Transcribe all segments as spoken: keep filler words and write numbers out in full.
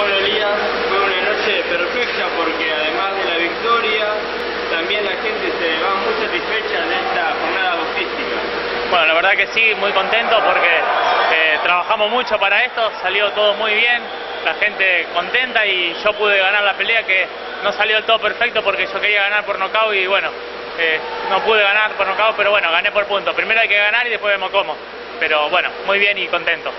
Bueno, Elías, fue una noche perfecta porque además de la victoria, también la gente se va muy satisfecha de esta jornada boxística. Bueno, la verdad que sí, muy contento porque eh, trabajamos mucho para esto, salió todo muy bien, la gente contenta y yo pude ganar la pelea, que no salió del todo perfecto porque yo quería ganar por nocaut y bueno, eh, no pude ganar por nocaut, pero bueno, gané por punto. Primero hay que ganar y después vemos cómo, pero bueno, muy bien y contento.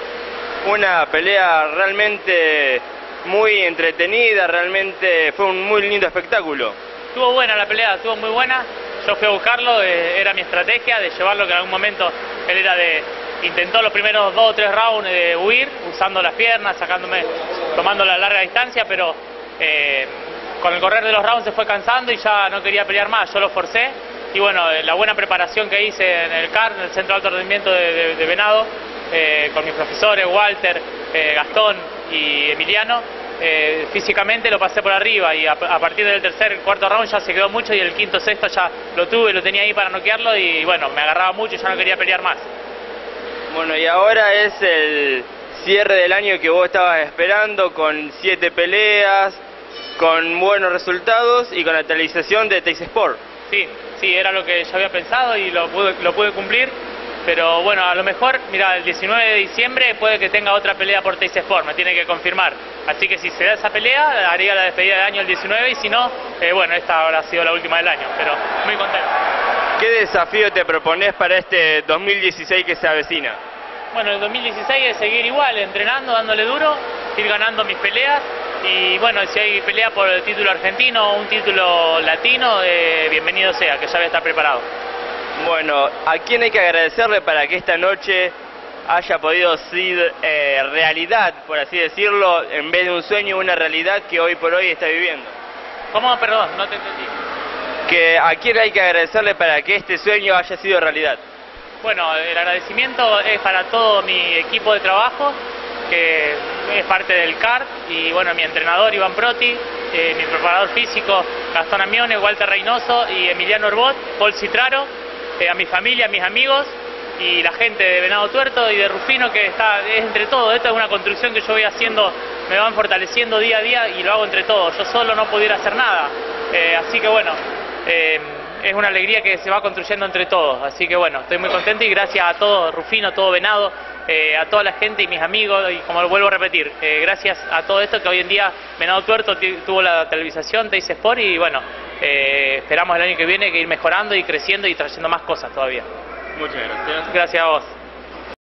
Una pelea realmente muy entretenida, realmente fue un muy lindo espectáculo. Estuvo buena la pelea, estuvo muy buena. Yo fui a buscarlo, eh, era mi estrategia de llevarlo, que en algún momento él era de... Intentó los primeros dos o tres rounds de huir, usando las piernas, sacándome, tomando la larga distancia, pero eh, con el correr de los rounds se fue cansando y ya no quería pelear más. Yo lo forcé y bueno, la buena preparación que hice en el C A R, en el Centro de Alto Rendimiento de, de, de Venado, eh, con mis profesores, Walter, eh, Gastón y Emiliano, eh, físicamente lo pasé por arriba y a, a partir del tercer, cuarto round ya se quedó mucho y el quinto, sexto ya lo tuve, lo tenía ahí para noquearlo y bueno, me agarraba mucho y ya no quería pelear más. Bueno, y ahora es el cierre del año que vos estabas esperando, con siete peleas, con buenos resultados y con la televisación de Teis Sport. Sí, sí, era lo que yo había pensado y lo pude, lo pude cumplir, pero bueno, a lo mejor, mira, el diecinueve de diciembre puede que tenga otra pelea por Teis Sport, me tiene que confirmar. Así que si se da esa pelea, haría la despedida de año el diecinueve y si no, eh, bueno, esta habrá sido la última del año, pero muy contento. ¿Qué desafío te propones para este dos mil dieciséis que se avecina? Bueno, el dos mil dieciséis es seguir igual, entrenando, dándole duro, ir ganando mis peleas y bueno, si hay pelea por el título argentino o un título latino, eh, bienvenido sea, que ya voy a estar preparado. Bueno, ¿a quién hay que agradecerle para que esta noche haya podido ser eh, realidad, por así decirlo, en vez de un sueño, una realidad que hoy por hoy está viviendo? ¿Cómo? Perdón, no te entendí. Que ¿a quién hay que agradecerle para que este sueño haya sido realidad? Bueno, el agradecimiento es para todo mi equipo de trabajo, que es parte del C A R, y bueno, mi entrenador Iván Proti, eh, mi preparador físico Gastón Amione, Walter Reynoso y Emiliano Herbot, Paul Citraro, eh, a mi familia, a mis amigos y la gente de Venado Tuerto y de Rufino, que está es entre todos. Esto es una construcción que yo voy haciendo, me van fortaleciendo día a día y lo hago entre todos. Yo solo no pudiera hacer nada, eh, así que bueno, eh, es una alegría que se va construyendo entre todos, así que bueno, estoy muy contento y gracias a todo Rufino, a todo Venado, eh, a toda la gente y mis amigos, y como lo vuelvo a repetir, eh, gracias a todo esto que hoy en día Venado Tuerto tuvo la televisación, Teis Sport y bueno, eh, esperamos el año que viene que ir mejorando y creciendo y trayendo más cosas todavía. Muchas gracias. Gracias a vos.